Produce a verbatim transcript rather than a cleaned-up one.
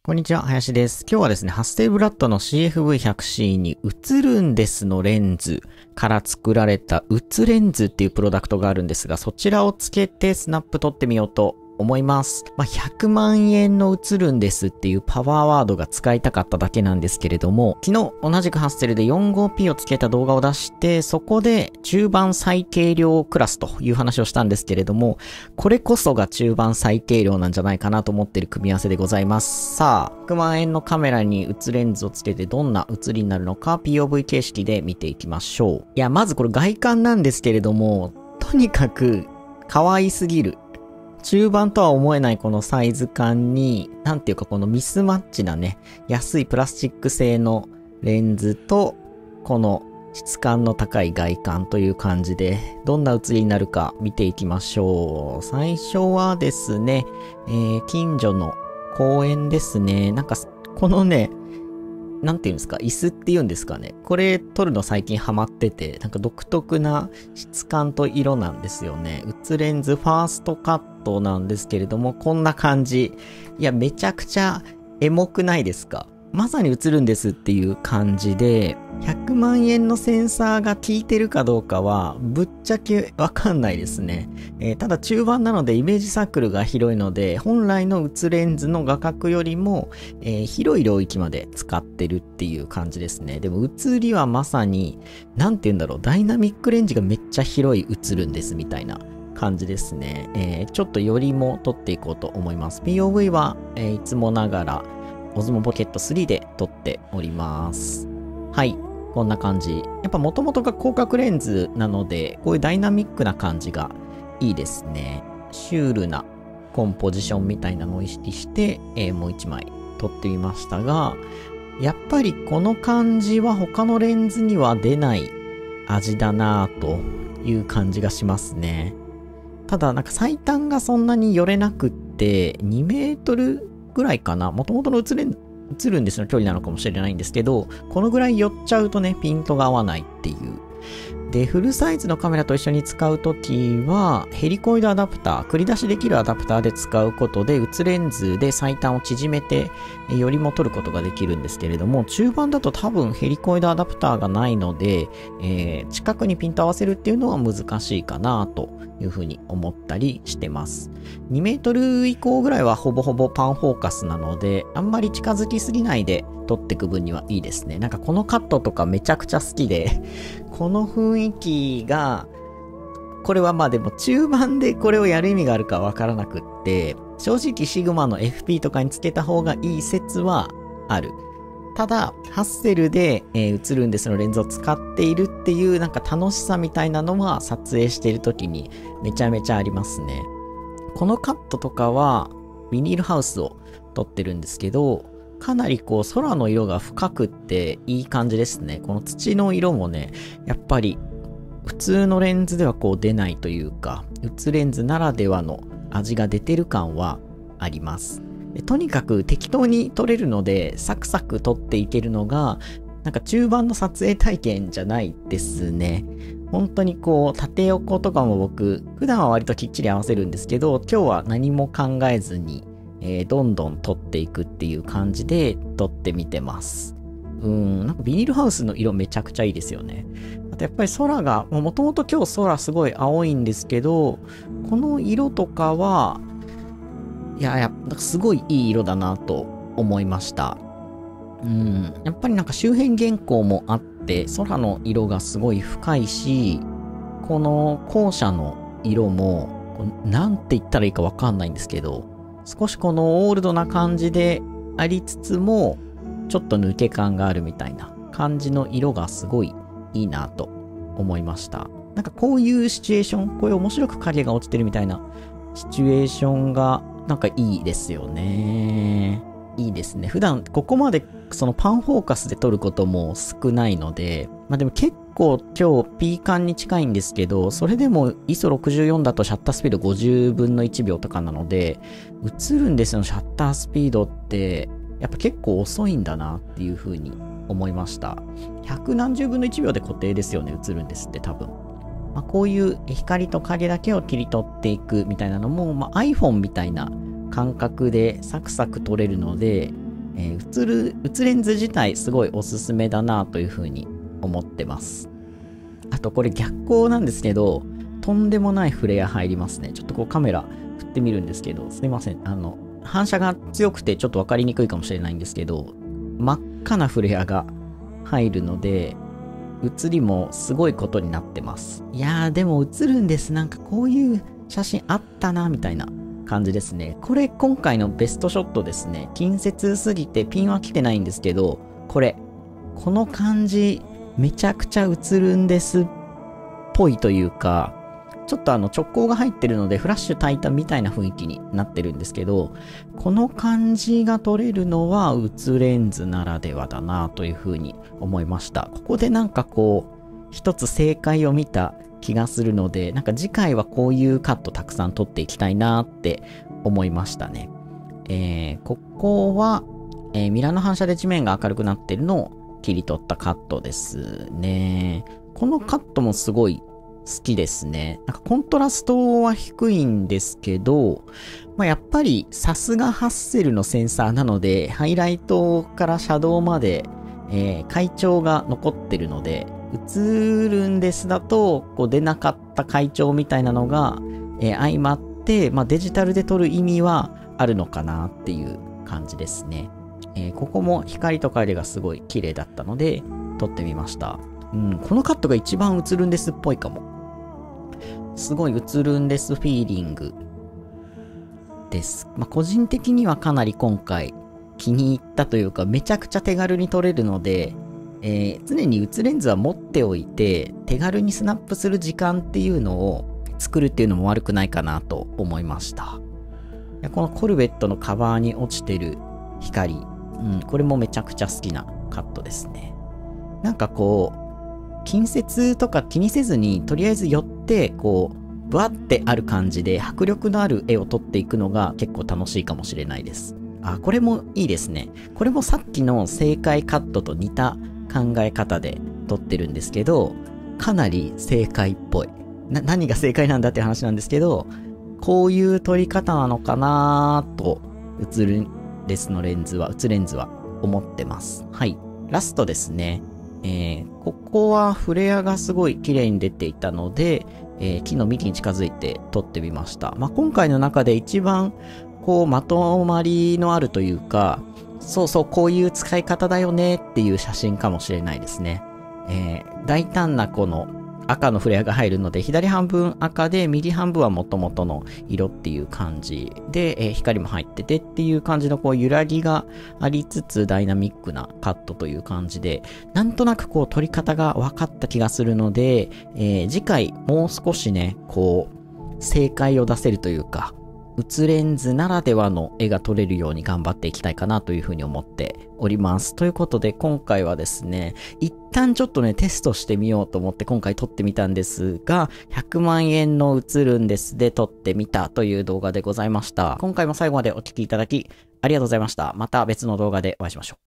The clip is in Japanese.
こんにちは、林です。今日はですね、ハッセルブラッドの シーエフブイひゃくシー に映るんですのレンズから作られた映レンズっていうプロダクトがあるんですが、そちらをつけてスナップ撮ってみようと思います。まあ、ひゃくまんえんの映るんですっていうパワーワードが使いたかっただけなんですけれども、昨日同じくハッセルで よんじゅうごピー をつけた動画を出して、そこで中盤最軽量クラスという話をしたんですけれども、これこそが中盤最軽量なんじゃないかなと思っている組み合わせでございます。さあ、ひゃくまんえんのカメラに映レンズをつけてどんな映りになるのか ピーオーブイ 形式で見ていきましょう。いや、まずこれ外観なんですけれども、とにかく可愛すぎる。中盤とは思えないこのサイズ感に、なんていうかこのミスマッチなね、安いプラスチック製のレンズと、この質感の高い外観という感じで、どんな写りになるか見ていきましょう。最初はですね、えー、近所の公園ですね。なんか、このね、なんていうんですか、椅子っていうんですかね。これ撮るの最近ハマってて、なんか独特な質感と色なんですよね。映レンズファーストカットなんですけれども、こんな感じ。いや、めちゃくちゃエモくないですか？まさに映るんですっていう感じで、ひゃくまんえんのセンサーが効いてるかどうかはぶっちゃけわかんないですね。えー、ただ中盤なのでイメージサークルが広いので、本来の映レンズの画角よりも、えー、広い領域まで使ってるっていう感じですね。でも映りはまさに、なんて言うんだろう、ダイナミックレンジがめっちゃ広い映るんですみたいな感じですね。えー、ちょっとよりも撮っていこうと思います。ピーオーブイ は、えー、いつもながらオズモポケットスリーで撮っております。はい。こんな感じ。やっぱ元々が広角レンズなので、こういうダイナミックな感じがいいですね。シュールなコンポジションみたいなのを意識して、えー、もう一枚撮ってみましたが、やっぱりこの感じは他のレンズには出ない味だなぁという感じがしますね。ただなんか最短がそんなに寄れなくって、にメートルぐらいかな。元々の映れん映るんですの距離なのかもしれないんですけど、このぐらい寄っちゃうとね、ピントが合わないっていう。で、フルサイズのカメラと一緒に使うときは、ヘリコイドアダプター、繰り出しできるアダプターで使うことで、映レンズで最短を縮めて、よりも撮ることができるんですけれども、中盤だと多分ヘリコイドアダプターがないので、えー、近くにピント合わせるっていうのは難しいかなというふうに思ったりしてます。にメートル以降ぐらいはほぼほぼパンフォーカスなので、あんまり近づきすぎないで撮っていく分にはいいですね。なんかこのカットとかめちゃくちゃ好きで、この雰囲気が、これはまあでも中盤でこれをやる意味があるかわからなくって、正直シグマの エフピー とかにつけた方がいい説はある。ただ、ハッセルで、えー、映るんですのレンズを使っているっていうなんか楽しさみたいなのは撮影している時にめちゃめちゃありますね。このカットとかはビニールハウスを撮ってるんですけど、かなりこう空の色が深くっていい感じですね。この土の色もね、やっぱり普通のレンズではこう出ないというか、映レンズならではの味が出てる感はあります。でとにかく適当に撮れるのでサクサク撮っていけるのがなんか中盤の撮影体験じゃないですね。本当にこう縦横とかも僕普段は割ときっちり合わせるんですけど、今日は何も考えずに、えー、どんどん撮っていくっていう感じで撮ってみてます。うーん、なんかビニールハウスの色めちゃくちゃいいですよね。あとやっぱり空が、もともと今日空すごい青いんですけど、この色とかは、いや、やっぱすごいいい色だなと思いました。うん、やっぱりなんか周辺原稿もあって、空の色がすごい深いし、この校舎の色も、なんて言ったらいいかわかんないんですけど、少しこのオールドな感じでありつつも、ちょっと抜け感があるみたいな感じの色がすごいいいなと思いました。なんかこういうシチュエーション、こういう面白く影が落ちてるみたいなシチュエーションがなんかいいですよね。いいですね。普段ここまでそのパンフォーカスで撮ることも少ないので、まあでも結構今日 P 感に近いんですけど、それでも アイエスオーろくじゅうよん だとシャッタースピードごじゅうぶんのいちびょうとかなので、映るんですよ、シャッタースピードってやっぱ結構遅いんだなっていう風に思いました。百何十分のいちびょうで固定ですよね、映るんですって多分。まあ、こういう光と影だけを切り取っていくみたいなのも、まあ、iPhone みたいな感覚でサクサク撮れるので、 えー、映る、映レンズ自体すごいおすすめだなというふうに思ってます。あとこれ逆光なんですけど、とんでもないフレア入りますね。ちょっとこうカメラ振ってみるんですけど、すいません。あの、反射が強くてちょっとわかりにくいかもしれないんですけど、真っ赤なフレアが入るので、写りもすごいことになってます。いやーでも映るんです。なんかこういう写真あったな、みたいな感じですね。これ今回のベストショットですね。近接すぎてピンは来てないんですけど、これ、この感じ、めちゃくちゃ映るんですっぽいというか、ちょっとあの直光が入ってるのでフラッシュ焚いたみたいな雰囲気になってるんですけど、この感じが撮れるのは映レンズならではだなというふうに思いました。ここでなんかこう、一つ正解を見た気がするので、なんか次回はこういうカットたくさん撮っていきたいなって思いましたね。えー、ここは、えー、ミラーの反射で地面が明るくなってるのを切り取ったカットですね。このカットもすごい好きですね。なんかコントラストは低いんですけど、まあ、やっぱりさすがハッセルのセンサーなので、ハイライトからシャドウまで、えー、階調が残ってるので、映るんですだと、こう出なかった階調みたいなのが、えー、相まって、まあ、デジタルで撮る意味はあるのかなっていう感じですね。えー、ここも光と影がすごい綺麗だったので、撮ってみました。うん、このカットが一番映るんですっぽいかも。すごい映るんですフィーリングです。まあ、個人的にはかなり今回気に入ったというか、めちゃくちゃ手軽に撮れるので、えー、常に映レンズは持っておいて、手軽にスナップする時間っていうのを作るっていうのも悪くないかなと思いました。いやこのコルベットのカバーに落ちてる光、うん、これもめちゃくちゃ好きなカットですね。なんかこう、近接とか気にせずに、とりあえず寄って、こう、ブワってある感じで迫力のある絵を撮っていくのが結構楽しいかもしれないです。あ、これもいいですね。これもさっきの正解カットと似た考え方で撮ってるんですけど、かなり正解っぽい。な、何が正解なんだって話なんですけど、こういう撮り方なのかなーと、映るレスのレンズは、映レンズは思ってます。はい。ラストですね。えー、ここはフレアがすごい綺麗に出ていたので、えー、木の幹に近づいて撮ってみました。まあ、今回の中で一番こうまとまりのあるというか、そうそうこういう使い方だよねっていう写真かもしれないですね。えー、大胆なこの赤のフレアが入るので、左半分赤で右半分は元々の色っていう感じで、えー、光も入っててっていう感じのこう揺らぎがありつつダイナミックなカットという感じで、なんとなくこう撮り方が分かった気がするので、えー、次回もう少しね、こう正解を出せるというか、映レンズならではの絵が撮れるように頑張っていきたいかなというふうに思っております。ということで今回はですね、一旦ちょっとねテストしてみようと思って今回撮ってみたんですが、ひゃくまんえんの映るんですで撮ってみたという動画でございました。今回も最後までお聞きいただきありがとうございました。また別の動画でお会いしましょう。